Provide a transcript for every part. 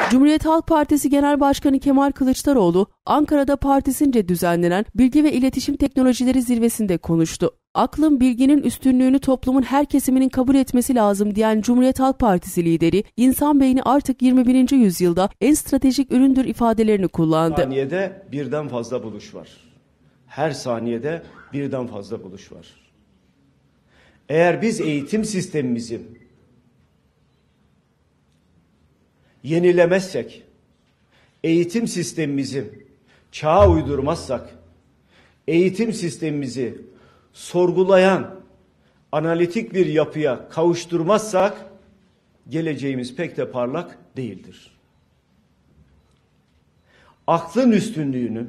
Cumhuriyet Halk Partisi Genel Başkanı Kemal Kılıçdaroğlu, Ankara'da partisince düzenlenen Bilgi ve İletişim Teknolojileri Zirvesi'nde konuştu. Aklın, bilginin üstünlüğünü toplumun her kesiminin kabul etmesi lazım diyen Cumhuriyet Halk Partisi lideri, insan beyni artık 21. yüzyılda en stratejik üründür ifadelerini kullandı. Her saniyede birden fazla buluş var. Her saniyede birden fazla buluş var. Eğer biz eğitim sistemimizi yenilemezsek, eğitim sistemimizi çağa uydurmazsak, eğitim sistemimizi sorgulayan, analitik bir yapıya kavuşturmazsak, geleceğimiz pek de parlak değildir. Aklın üstünlüğünü,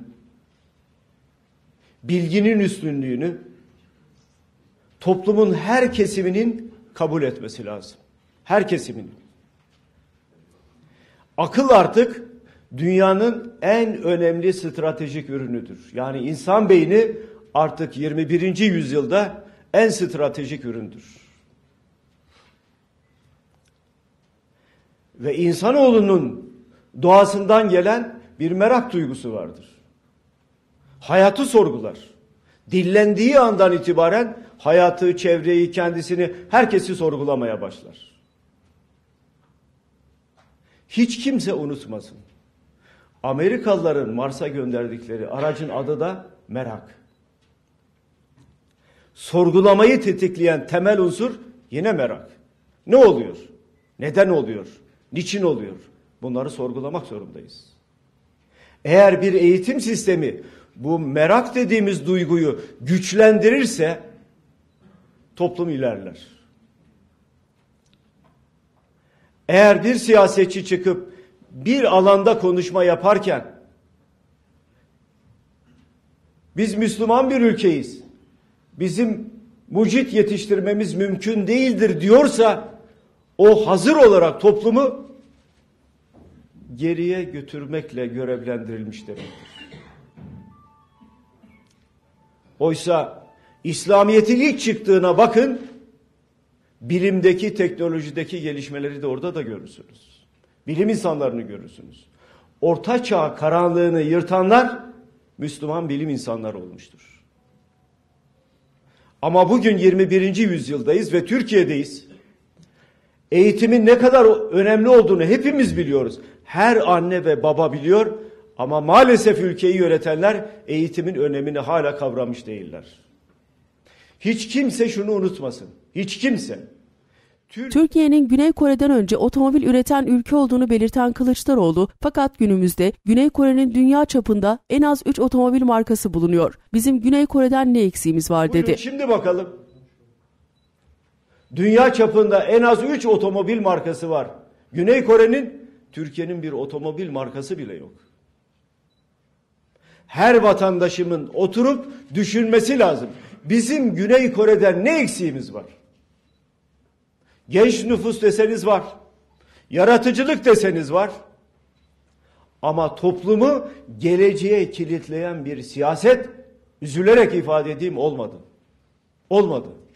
bilginin üstünlüğünü toplumun her kesiminin kabul etmesi lazım. Her kesiminin. Akıl artık dünyanın en önemli stratejik ürünüdür. Yani insan beyni artık 21. yüzyılda en stratejik üründür. Ve insanoğlunun doğasından gelen bir merak duygusu vardır. Hayatı sorgular. Dillendiği andan itibaren hayatı, çevreyi, kendisini, herkesi sorgulamaya başlar. Hiç kimse unutmasın. Amerikalıların Mars'a gönderdikleri aracın adı da merak. Sorgulamayı tetikleyen temel unsur yine merak. Ne oluyor? Neden oluyor? Niçin oluyor? Bunları sorgulamak zorundayız. Eğer bir eğitim sistemi bu merak dediğimiz duyguyu güçlendirirse toplum ilerler. Eğer bir siyasetçi çıkıp bir alanda konuşma yaparken biz Müslüman bir ülkeyiz, bizim mucit yetiştirmemiz mümkün değildir diyorsa o hazır olarak toplumu geriye götürmekle görevlendirilmiş demektir. Oysa İslamiyet'in ilk çıktığına bakın, bilimdeki, teknolojideki gelişmeleri de orada da görürsünüz. Bilim insanlarını görürsünüz. Orta Çağ karanlığını yırtanlar Müslüman bilim insanları olmuştur. Ama bugün 21. yüzyıldayız ve Türkiye'deyiz. Eğitimin ne kadar önemli olduğunu hepimiz biliyoruz. Her anne ve baba biliyor ama maalesef ülkeyi yönetenler eğitimin önemini hala kavramış değiller. Hiç kimse şunu unutmasın. Hiç kimse. Türkiye'nin Güney Kore'den önce otomobil üreten ülke olduğunu belirten Kılıçdaroğlu, fakat günümüzde Güney Kore'nin dünya çapında en az 3 otomobil markası bulunuyor. Bizim Güney Kore'den ne eksiğimiz var dedi. Buyurun şimdi bakalım. Dünya çapında en az 3 otomobil markası var. Güney Kore'nin, Türkiye'nin bir otomobil markası bile yok. Her vatandaşımın oturup düşünmesi lazım. Bizim Güney Kore'den ne eksiğimiz var? Genç nüfus deseniz var. Yaratıcılık deseniz var. Ama toplumu geleceğe kilitleyen bir siyaset, üzülerek ifade edeyim, olmadı. Olmadı.